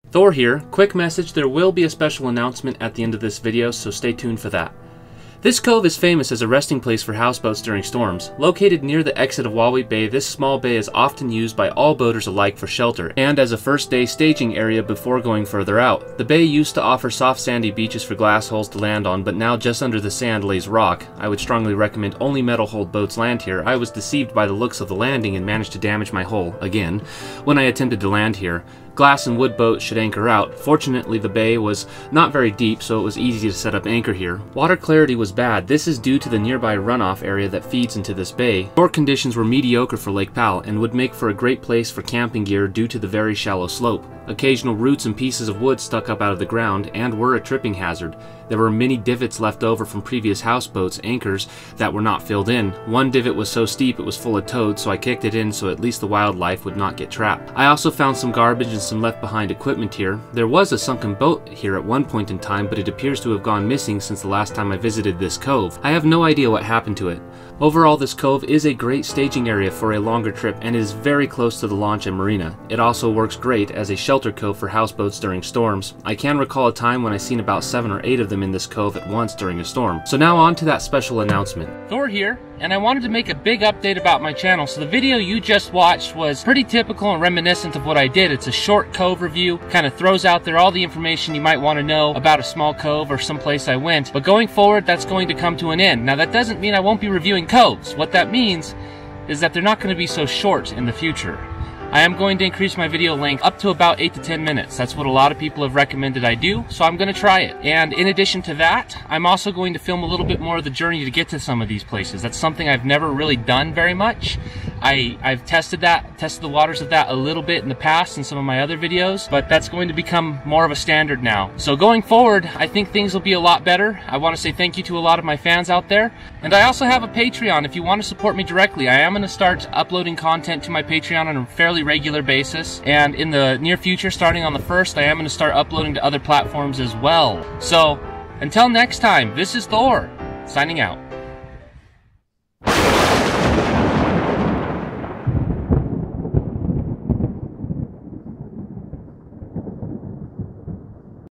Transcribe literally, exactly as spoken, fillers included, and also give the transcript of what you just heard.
Thor here. Quick message, there will be a special announcement at the end of this video, so stay tuned for that. This cove is famous as a resting place for houseboats during storms. Located near the exit of Waalwee Bay, this small bay is often used by all boaters alike for shelter, and as a first day staging area before going further out. The bay used to offer soft sandy beaches for glass hulls to land on, but now just under the sand lays rock. I would strongly recommend only metal-hulled boats land here. I was deceived by the looks of the landing and managed to damage my hull, again, when I attempted to land here. Glass and wood boats should anchor out. Fortunately, the bay was not very deep, so it was easy to set up anchor here. Water clarity was bad. This is due to the nearby runoff area that feeds into this bay. Shore conditions were mediocre for Lake Powell and would make for a great place for camping gear due to the very shallow slope. Occasional roots and pieces of wood stuck up out of the ground and were a tripping hazard. There were many divots left over from previous houseboats' anchors that were not filled in. One divot was so steep it was full of toads, so I kicked it in so at least the wildlife would not get trapped. I also found some garbage and some left behind equipment here. There was a sunken boat here at one point in time, but it appears to have gone missing since the last time I visited this cove. I have no idea what happened to it. Overall, this cove is a great staging area for a longer trip and is very close to the launch and marina. It also works great as a shelter cove for houseboats during storms. I can recall a time when I seen about seven or eight of them in this cove at once during a storm. So now on to that special announcement. Thor here, and I wanted to make a big update about my channel. So the video you just watched was pretty typical and reminiscent of what I did. It's a short cove review, kind of throws out there all the information you might want to know about a small cove or someplace I went. But going forward, that's going to come to an end. Now that doesn't mean I won't be reviewing coves. What that means is that they're not going to be so short in the future. I am going to increase my video length up to about eight to ten minutes. That's what a lot of people have recommended I do, so I'm going to try it. And in addition to that, I'm also going to film a little bit more of the journey to get to some of these places. That's something I've never really done very much. I, I've tested that, tested the waters of that a little bit in the past in some of my other videos, but that's going to become more of a standard now. So going forward, I think things will be a lot better. I want to say thank you to a lot of my fans out there. And I also have a Patreon if you want to support me directly. I am going to start uploading content to my Patreon on a fairly regular basis, and in the near future, starting on the first, I am going to start uploading to other platforms as well. So until next time, this is Thor signing out.